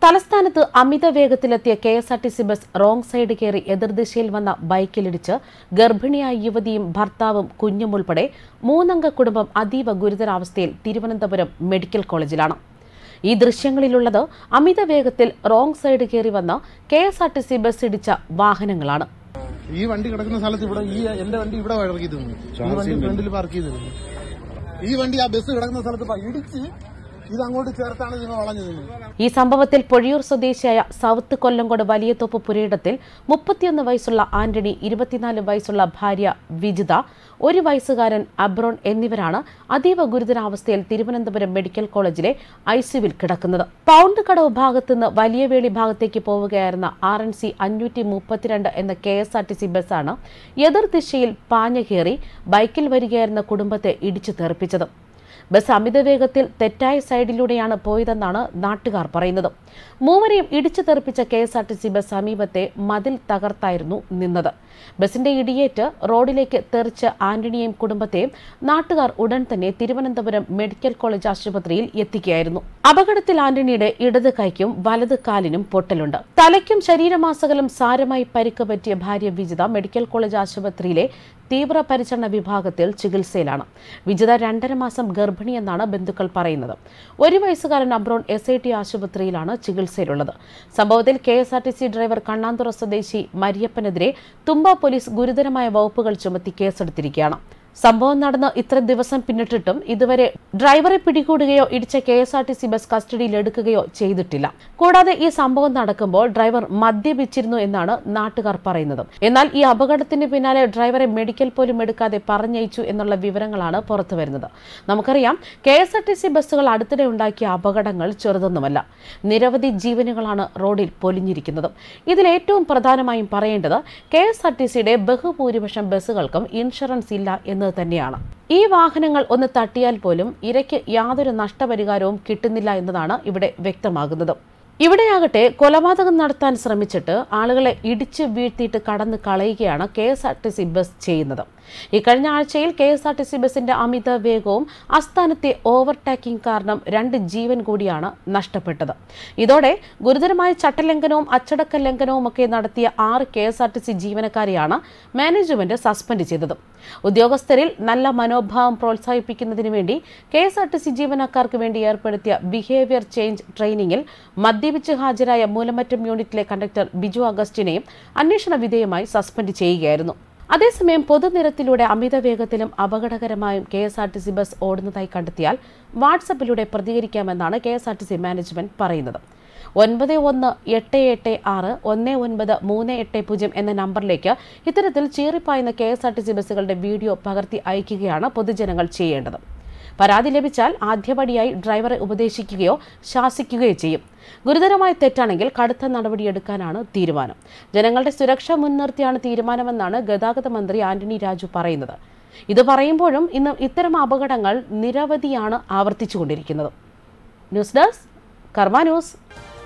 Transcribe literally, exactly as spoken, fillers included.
തലസ്ഥാനത്ത് അമിത വേഗത്തിലെത്തിയ K S R T C bus wrong side കയറി എതിർദിശയിൽ വന്ന ബൈക്കിലിടിച്ച് ഗർഭിണിയായ യുവതിയും ഭർത്താവും കുഞ്ഞും ഉൾപ്പെടെ മൂന്നംഗ കുടുംബം അതീവ ഗുരുതരാവസ്ഥയിൽ തിരുവനന്തപുരം മെഡിക്കൽ കോളേജിലാണ്. ഈ ദൃശ്യങ്ങളിലുള്ളത് അമിത വേഗത്തിൽ റോങ് സൈഡ് കയറി വന്ന K S R T C bus ഇടിച്ച വാഹനങ്ങളാണ്. ഈ വണ്ടി കിടക്കുന്ന സ്ഥലത്ത് ഇവിടെ ഈ എന്റെ വണ്ടി ഇവിടെ ഇറക്കി തന്നു. ഈ വണ്ടി ഫ്രണ്ടിൽ പാർക്ക് ചെയ്തിരുന്നു. ഈ വണ്ടി ആ ബസ് കിടക്കുന്ന സ്ഥലത്ത് ഇടിച്ച് ഇത് അങ്ങോട്ട് ചേർത്താണ് നിങ്ങൾ വളഞ്ഞു നിന്നത്. ഈ സംഭവത്തിൽ പൊഴിയൂർ സ്വദേശിയായ സൗത്ത് കൊല്ലങ്കോട് വലിയതോപ്പ് പുരയിടത്തിൽ മുപ്പത്തിയൊന്ന് വയസ്സുള്ള ആന്റണി, ഇരുപത്തിനാല് വയസ്സുള്ള ഭാര്യ വിജിത, ഒരു വയസ്സുകാരൻ അബ്രോൺ എന്നിവരാണ് അതീവ ഗുരുതരാവസ്ഥയിൽ തിരുവനന്തപുരം മെഡിക്കൽ കോളേജിലെ ഐസിയുവിൽ കിടക്കുന്നത്. പൗണ്ട് കടവ് ഭാഗത്തുനിന്ന് വലിയവേളി ഭാഗത്തേക്ക് പോവുകയായിരുന്ന ആർ എൻ സി അഞ്ഞൂറ്റി മുപ്പത്തിരണ്ട് എന്ന K S R T C ബസ്സാണ് എതിർദിശയിൽ പാഞ്ഞു കയറി ബൈക്കിൽ വരികയായിരുന്ന കുടുംബത്തെ ഇടിച്ചു തെറിപ്പിച്ചത്. ബസ് അമിതവേഗത്തിൽ തെറ്റായ സൈഡിലൂടെയാണ് പോയതെന്നാണ് നാട്ടുകാർ പറയുന്നത്. മൂവരെയും ഇടിച്ചു തെറിപ്പിച്ച K S R T C bus സമീപത്തെ മതിൽ തകർത്തായിരുന്നു നിന്നത്. ബസിന്റെ ഇടിയേറ്റ് റോഡിലേക്ക് തെറിച്ച് ആന്റണിയെയും കുടുംബത്തെയും നാട്ടുകാർ ഉടൻ തന്നെ തിരുവനന്തപുരം മെഡിക്കൽ കോളേജ് ആശുപത്രിയിൽ എത്തിക്കുകയായിരുന്നു. അപകടത്തിൽ ആന്റണിയുടെ ഇടത് കൈക്കും വലത് കാലിനും പൊട്ടലുണ്ട്. തലയ്ക്കും ശരീരമാസകലം സാരമായി പരിക്ക് പറ്റിയ ഭാര്യ വിജിത മെഡിക്കൽ കോളേജ് ആശുപത്രിയിലെ തീവ്രപരിചരണ വിഭാഗത്തിൽ ചികിത്സയിലാണ്. വിജിത രണ്ടര മാസം ഗർഭിണിയെന്നാണ് ബന്ധുക്കൾ പറയുന്നത്. ഒരു വയസ്സുകാരൻ അബ്രോൺ എസ് ഐ ടി ആശുപത്രിയിലാണ് ചികിത്സയിലുള്ളത്. സംഭവത്തിൽ K S R T C driver Kannanthura സ്വദേശി മരിയപ്പനെതിരെ തുമ്പ പോലീസ് ഗുരുതരമായ വകുപ്പുകൾ ചുമത്തി കേസെടുത്തിരിക്കുകയാണ്. സംഭവം നടന്ന് ഇത്ര ദിവസം പിന്നിട്ടിട്ടും ഇതുവരെ ഡ്രൈവറെ പിടികൂടുകയോ ഇടിച്ച K S R T C bus കസ്റ്റഡിയിലെടുക്കുകയോ ചെയ്തിട്ടില്ല. കൂടാതെ ഈ സംഭവം നടക്കുമ്പോൾ ഡ്രൈവർ മദ്യപിച്ചിരുന്നു എന്നാണ് നാട്ടുകാർ പറയുന്നത്. എന്നാൽ ഈ അപകടത്തിന് പിന്നാലെ ഡ്രൈവറെ മെഡിക്കൽ പോലും എടുക്കാതെ പറഞ്ഞയച്ചു എന്നുള്ള വിവരങ്ങളാണ് പുറത്തുവരുന്നത്. നമുക്കറിയാം, K S R T C ബസ്സുകൾ അടുത്തിടെ ഉണ്ടാക്കിയ അപകടങ്ങൾ ചെറുതൊന്നുമല്ല. നിരവധി ജീവനുകളാണ് റോഡിൽ പൊലിഞ്ഞിരിക്കുന്നത്. ഇതിലേറ്റവും പ്രധാനമായും പറയേണ്ടത് കെ എസ് ആർ ടി സിയുടെ ബഹുഭൂരിപക്ഷം ബസ്സുകൾക്കും ഇൻഷുറൻസ് ഇല്ല എന്ന് തന്നെയാണ്. ഈ വാഹനങ്ങൾ ഒന്ന് തട്ടിയാൽ പോലും ഇരയ്ക്ക് യാതൊരു നഷ്ടപരിഹാരവും കിട്ടുന്നില്ല എന്നതാണ് ഇവിടെ വ്യക്തമാകുന്നത്. ഇവിടെയാകട്ടെ കൊലപാതകം നടത്താൻ ശ്രമിച്ചിട്ട് ആളുകളെ ഇടിച്ചു വീഴ്ത്തിയിട്ട് കടന്നു കളയുകയാണ് K S R T C bus ചെയ്യുന്നത്. ഇക്കഴിഞ്ഞ ആഴ്ചയിൽ K S R T C ബസിന്റെ അമിത വേഗവും അസ്ഥാനത്തെ ഓവർടേക്കിംഗ് കാരണം രണ്ട് ജീവൻ കൂടിയാണ് നഷ്ടപ്പെട്ടത്. ഇതോടെ ഗുരുതരമായ ചട്ടലംഘനവും അച്ചടക്ക ലംഘനവും ഒക്കെ നടത്തിയ ആറ് K S R T C ജീവനക്കാരെയാണ് മാനേജ്മെന്റ് സസ്പെൻഡ് ചെയ്തത്. ഉദ്യോഗസ്ഥരിൽ നല്ല മനോഭാവം പ്രോത്സാഹിപ്പിക്കുന്നതിന് വേണ്ടി K S R T C ജീവനക്കാർക്ക് വേണ്ടി ഏർപ്പെടുത്തിയ ബിഹേവിയർ ചേഞ്ച് ട്രെയിനിങ്ങിൽ മദ്യപിച്ച് ഹാജരായ മൂലമറ്റം യൂണിറ്റിലെ കണ്ടക്ടർ ബിജു അഗസ്റ്റിനെയും അന്വേഷണ വിധേയമായി സസ്പെൻഡ് ചെയ്യുകയായിരുന്നു. അതേസമയം പൊതുനിരത്തിലൂടെ അമിത വേഗത്തിലും അപകടകരമായും K S R T C bus ഓടുന്നതായി കണ്ടെത്തിയാൽ വാട്സപ്പിലൂടെ പ്രതികരിക്കാമെന്നാണ് K S R T C management പറയുന്നത്. ഒൻപത് ഒന്ന് എട്ട് എട്ട് ആറ് ഒന്ന് ഒൻപത് മൂന്ന് എട്ട് പൂജ്യം എന്ന നമ്പറിലേക്ക് ഇത്തരത്തിൽ ചീറിപ്പായുന്ന K S R T C ബസ്സുകളുടെ വീഡിയോ പകർത്തി അയക്കുകയാണ് പൊതുജനങ്ങൾ ചെയ്യേണ്ടത്. പരാതി ലഭിച്ചാൽ ആദ്യപടിയായി ഡ്രൈവറെ ഉപദേശിക്കുകയോ ശാസിക്കുകയോ ചെയ്യും. ഗുരുതരമായ തെറ്റാണെങ്കിൽ കടുത്ത നടപടിയെടുക്കാനാണ് തീരുമാനം. ജനങ്ങളുടെ സുരക്ഷ മുൻനിർത്തിയാണ് തീരുമാനമെന്നാണ് ഗതാഗത മന്ത്രി ആന്റണി രാജു പറയുന്നത്. ഇത് പറയുമ്പോഴും ഇന്ന് ഇത്തരം അപകടങ്ങൾ നിരവധിയാണ് ആവർത്തിച്ചുകൊണ്ടിരിക്കുന്നത്. News desk Karma news.